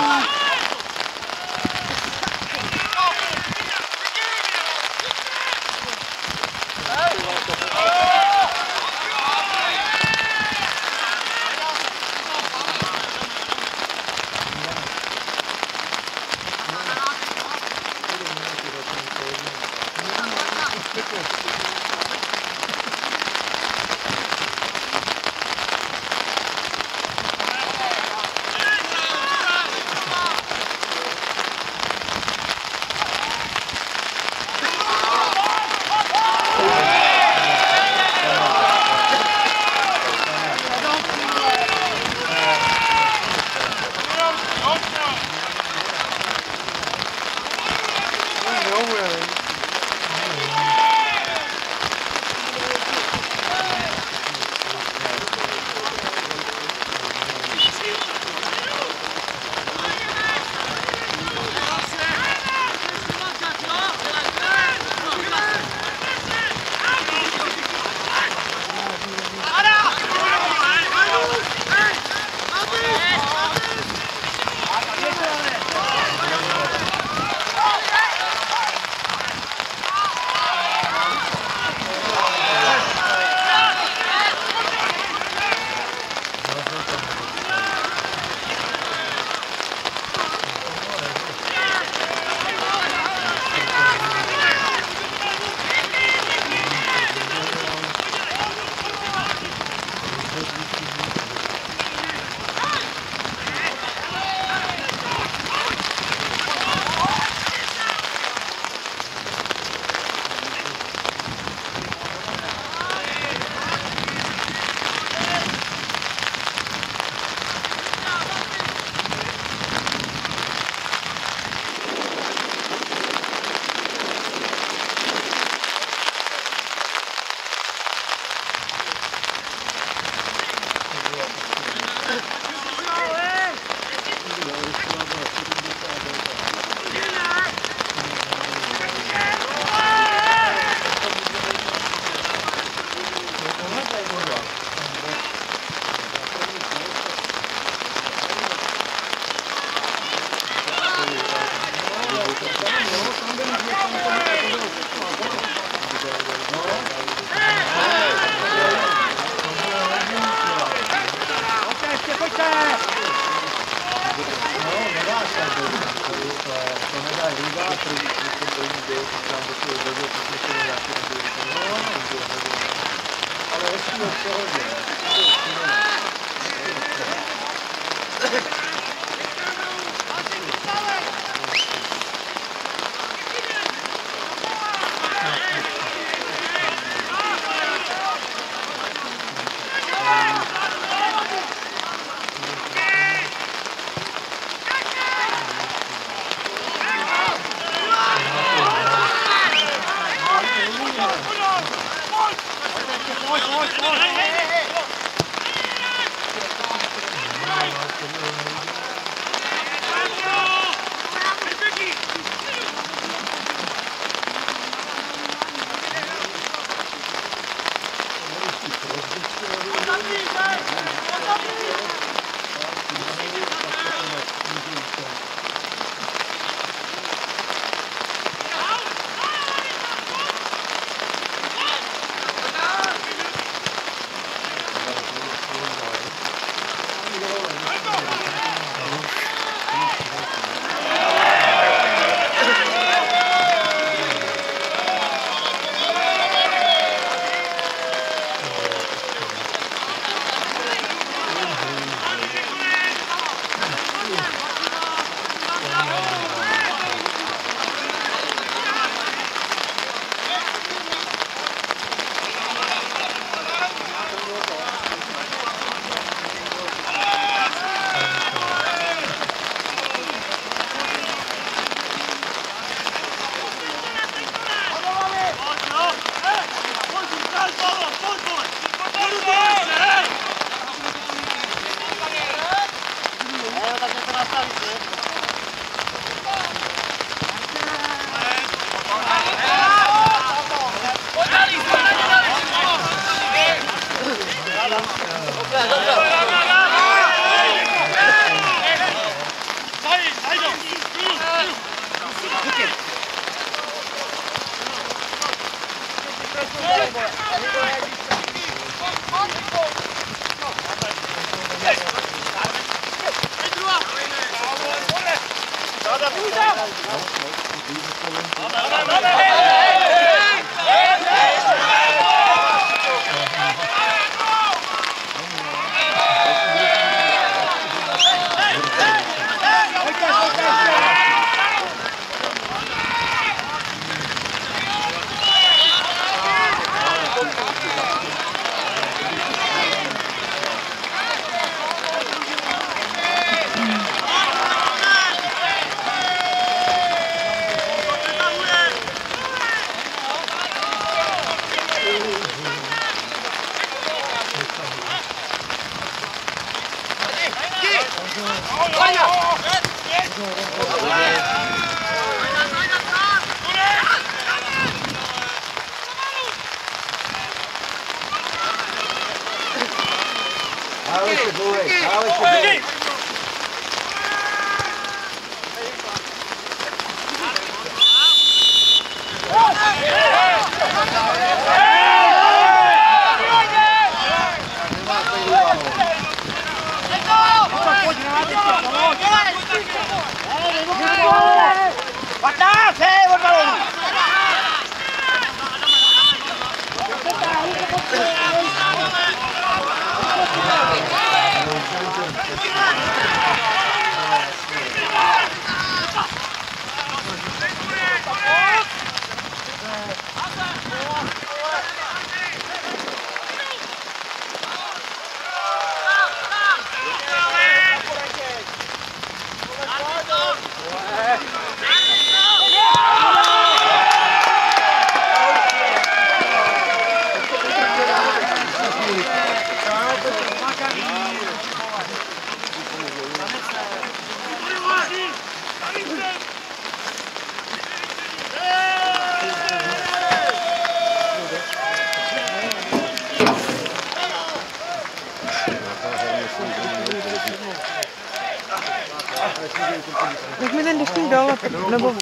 Nech mi ten deštník dole, nebo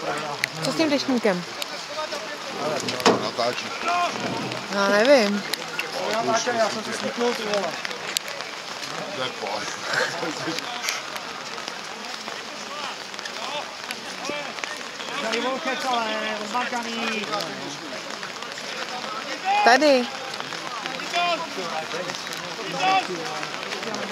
co s tím deštníkem? Natáčíš. Já nevím. Já natáčím, já jsem si smutnul, ty vole. To je poj. Tady volkec, ale rozmákaný. Tady.